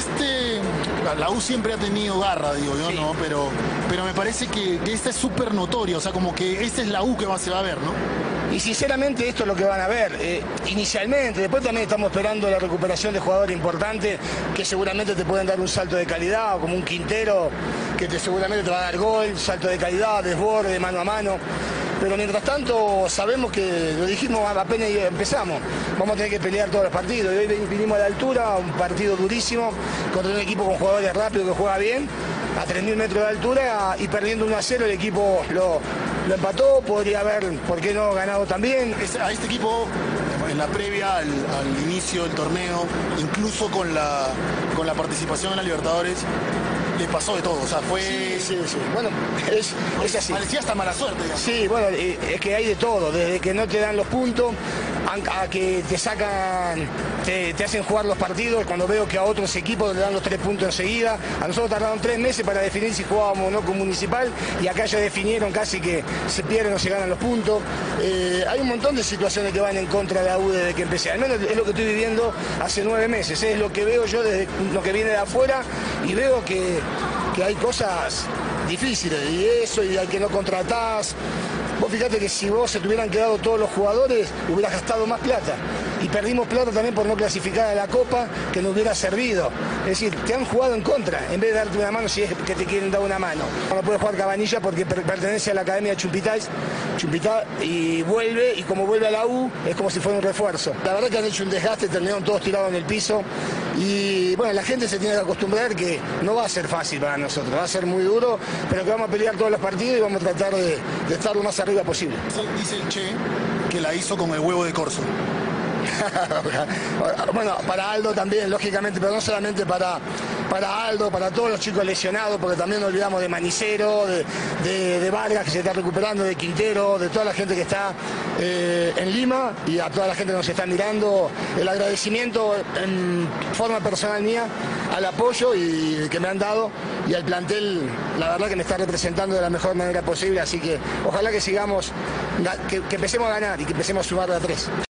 la U siempre ha tenido garra, digo yo, Sí. ¿no? Pero me parece que esta es súper notoria, o sea, como que esta es la U que se va a ver, ¿no? Y sinceramente esto es lo que van a ver, inicialmente. Después también estamos esperando la recuperación de jugadores importantes que seguramente te pueden dar un salto de calidad, como un Quintero que seguramente te va a dar gol, salto de calidad, desborde, mano a mano. Pero mientras tanto sabemos que, lo dijimos apenas empezamos, vamos a tener que pelear todos los partidos. Y hoy vinimos a la altura, un partido durísimo, contra un equipo con jugadores rápidos que juega bien, a 3.000 metros de altura, y perdiendo 1-0 el equipo lo empató. Podría haber, ¿por qué no?, ganado también. A este equipo, en la previa al inicio del torneo, incluso con la participación en la Libertadores, le pasó de todo, o sea, fue... Sí. Bueno, es así. Parecía hasta mala suerte, digamos. Sí, bueno, es que hay de todo, desde que no te dan los puntos, a que te sacan, te hacen jugar los partidos, cuando veo que a otros equipos le dan los 3 puntos enseguida. A nosotros tardaron 3 meses para definir si jugábamos o no con Municipal, y acá ya definieron casi que se pierden o se ganan los puntos. Hay un montón de situaciones que van en contra de la U desde que empecé, al menos es lo que estoy viviendo hace 9 meses, es lo que veo yo desde lo que viene de afuera, y veo que hay cosas difíciles, y al que no contratás. Vos fíjate que si vos se te hubieran quedado todos los jugadores, hubieras gastado más plata. Y perdimos plata también por no clasificar a la Copa, que nos hubiera servido. Es decir, te han jugado en contra, en vez de darte una mano si es que te quieren dar una mano. No puede jugar Cabanilla porque pertenece a la Academia de Chumpitá, y vuelve, y como vuelve a la U, es como si fuera un refuerzo. La verdad que han hecho un desgaste, terminaron todos tirados en el piso. Y bueno, la gente se tiene que acostumbrar que no va a ser fácil para nosotros, va a ser muy duro, pero que vamos a pelear todos los partidos y vamos a tratar de estar lo más arriba posible. Dice el Che que la hizo con el huevo de Corso. Bueno, para Aldo también, lógicamente, pero no solamente para Aldo, para todos los chicos lesionados, porque también nos olvidamos de Manicero, de Vargas, que se está recuperando, de Quintero, de toda la gente que está en Lima, y a toda la gente que nos está mirando. El agradecimiento en forma personal mía al apoyo que me han dado, y al plantel, la verdad que me está representando de la mejor manera posible, así que ojalá que sigamos, que empecemos a ganar y que empecemos a sumar de a 3.